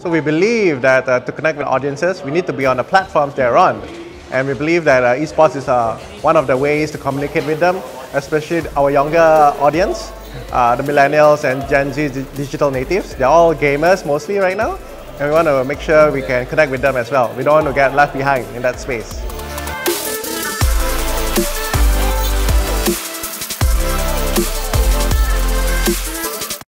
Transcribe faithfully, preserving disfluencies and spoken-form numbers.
So we believe that uh, to connect with audiences, we need to be on the platforms they're on. And we believe that uh, esports is uh, one of the ways to communicate with them, especially our younger audience, uh, the millennials and Gen Z digital natives. They're all gamers mostly right now, and we want to make sure we can connect with them as well. We don't want to get left behind in that space.